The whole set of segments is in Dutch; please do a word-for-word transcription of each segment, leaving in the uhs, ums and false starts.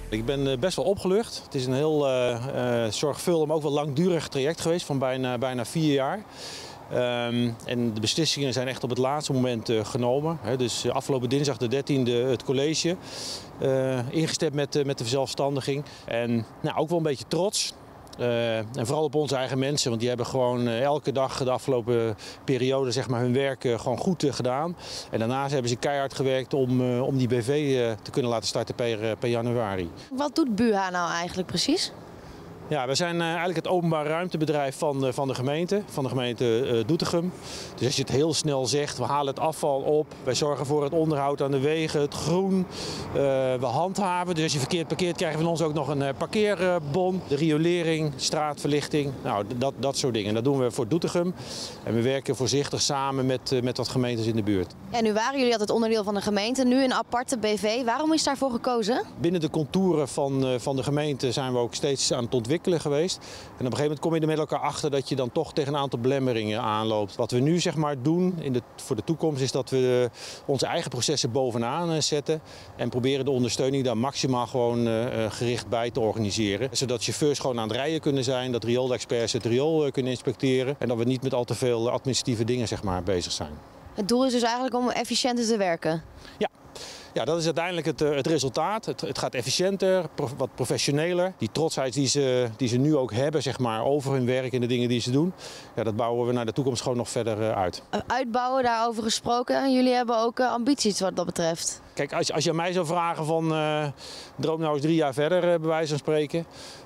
Ik ben best wel opgelucht. Het is een heel uh, uh, zorgvuldig, maar ook wel langdurig traject geweest van bijna, bijna vier jaar. Um, en de beslissingen zijn echt op het laatste moment uh, genomen. He, dus afgelopen dinsdag de dertiende het college uh, ingestemd met, uh, met de verzelfstandiging. En nou, ook wel een beetje trots. Uh, en vooral op onze eigen mensen, want die hebben gewoon uh, elke dag de afgelopen periode zeg maar, hun werk uh, gewoon goed uh, gedaan. En daarnaast hebben ze keihard gewerkt om, uh, om die B V uh, te kunnen laten starten per, uh, per januari. Wat doet B U H A nou eigenlijk precies? Ja, we zijn uh, eigenlijk het openbaar ruimtebedrijf van, uh, van de gemeente, van de gemeente uh, Doetinchem. Dus als je het heel snel zegt, we halen het afval op, wij zorgen voor het onderhoud aan de wegen, het groen, uh, we handhaven. Dus als je verkeerd parkeert krijg je van ons ook nog een uh, parkeerbon, de riolering, straatverlichting, nou dat, dat soort dingen. Dat doen we voor Doetinchem en we werken voorzichtig samen met, uh, met wat gemeentes in de buurt. Ja, nu waren jullie altijd onderdeel van de gemeente, nu een aparte B V. Waarom is daarvoor gekozen? Binnen de contouren van, uh, van de gemeente zijn we ook steeds aan het ontwikkelen geweest. En op een gegeven moment kom je er met elkaar achter dat je dan toch tegen een aantal belemmeringen aanloopt. Wat we nu zeg maar doen in de, voor de toekomst is dat we onze eigen processen bovenaan zetten en proberen de ondersteuning daar maximaal gewoon uh, gericht bij te organiseren. Zodat chauffeurs gewoon aan het rijden kunnen zijn, dat rioolexperts het riool uh, kunnen inspecteren en dat we niet met al te veel administratieve dingen zeg maar, bezig zijn. Het doel is dus eigenlijk om efficiënter te werken? Ja. Ja, dat is uiteindelijk het, het resultaat. Het, het gaat efficiënter, wat professioneler. Die trotsheid die ze, die ze nu ook hebben zeg maar, over hun werk en de dingen die ze doen, ja, dat bouwen we naar de toekomst gewoon nog verder uit. Uitbouwen, daarover gesproken. Jullie hebben ook ambities wat dat betreft. Kijk, als, als je aan mij zou vragen van uh, droom nou eens drie jaar verder, uh, bij wijze van spreken.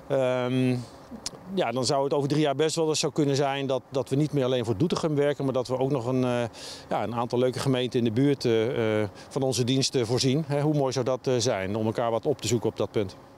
Um, Ja, dan zou het over drie jaar best wel eens zo kunnen zijn dat, dat we niet meer alleen voor Doetinchem werken, maar dat we ook nog een, uh, ja, een aantal leuke gemeenten in de buurt uh, van onze diensten voorzien. He, hoe mooi zou dat uh, zijn om elkaar wat op te zoeken op dat punt.